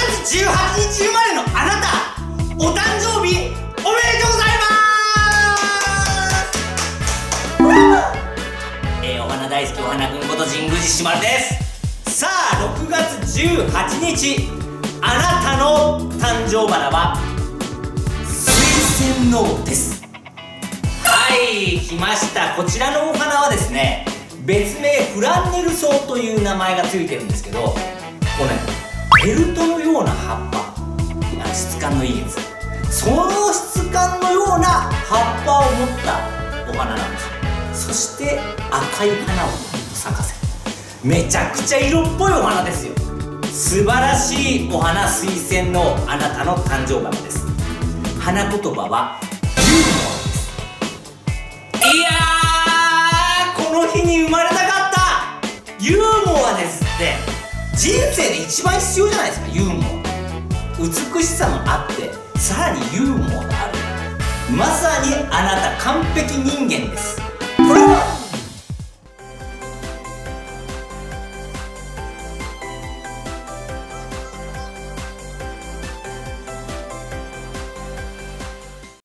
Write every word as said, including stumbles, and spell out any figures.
つじゅうはちにち生まれのあなた、お誕生日おめでとうございます。えー、お花大好きお花くんこと神宮寺しまるです。さあろくがつじゅうはちにち、あなたの誕生花は水仙のです。はい、来ました。こちらのお花はですね、別名フランネル草という名前がついてるんですけど、このねフェルトのような葉っぱ、質感のいいやつ、その質感のような葉っぱを持ったお花なんですよ。そして赤い花を咲かせる、めちゃくちゃ色っぽいお花ですよ。素晴らしいお花、水仙のあなたの誕生花です。花言葉はユーモアです。いやー、この日に生まれたかった。ユーモアですって、人生で一番必要じゃないですか。ユーモア、美しさもあってさらにユーモアがある。まさにあなた完璧人間です。